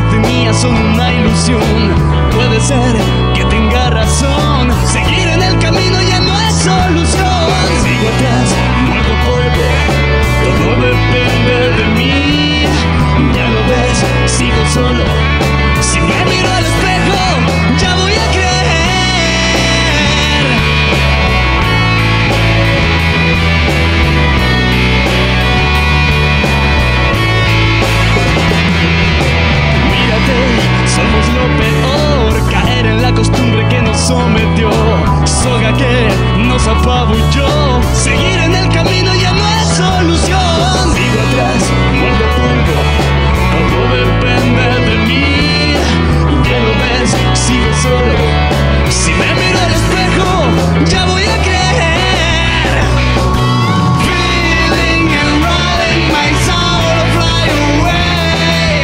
tenía son una ilusión. Puede ser que tenga razón, seguir en el camino ya no es solución. Sigo atrás, muerto polvo, todo depende de mí. Ya lo ves, sigo solo, si me miro al espejo ya voy a creer. Somos lo peor, caer en la costumbre que nos sometió, soga que nos apabulló. Seguir en el camino ya no es solución. Sigo atrás, muerto polvo, todo depende de mí. Ya lo ves, sigo solo, si me miro al espejo ya voy a creer. Feeling and riding my soul fly away.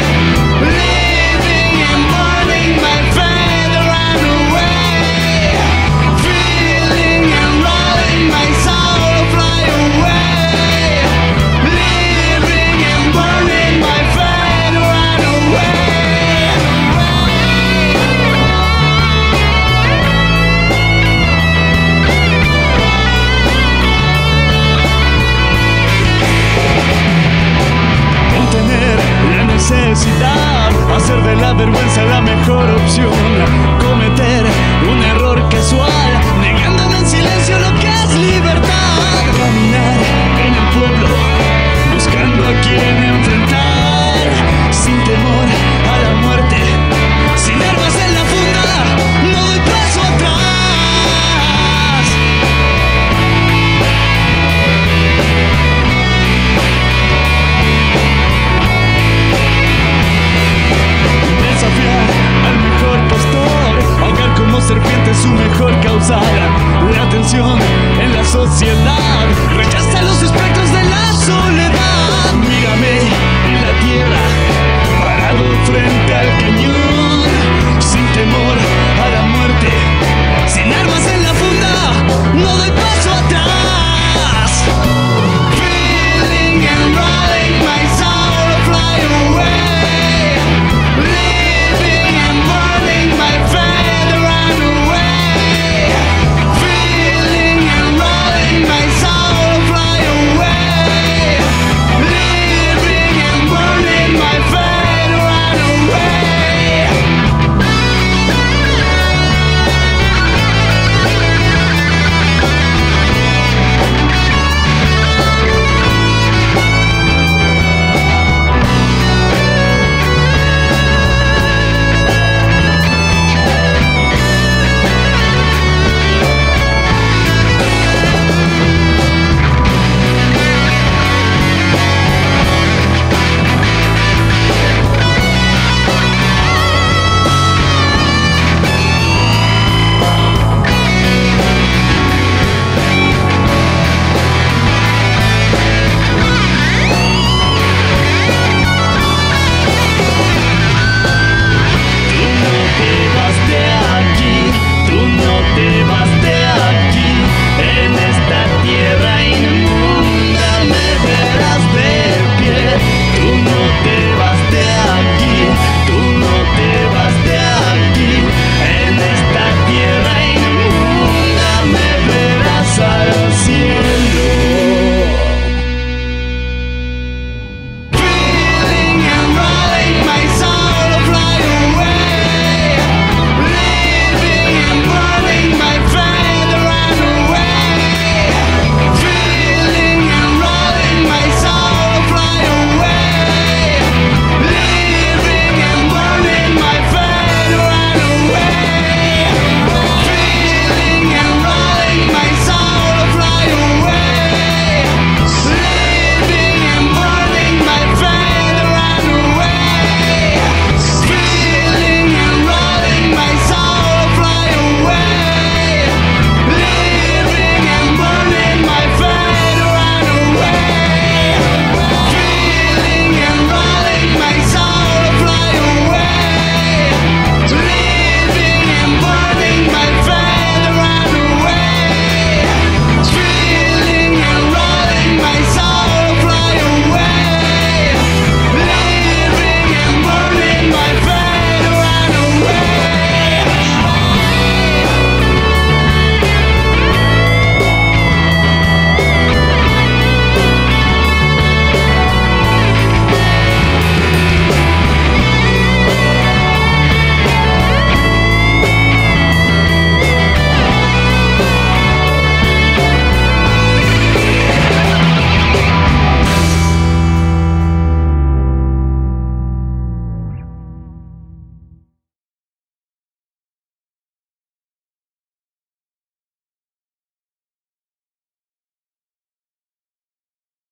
Necesidad, hacer de la vergüenza la mejor opción, cometer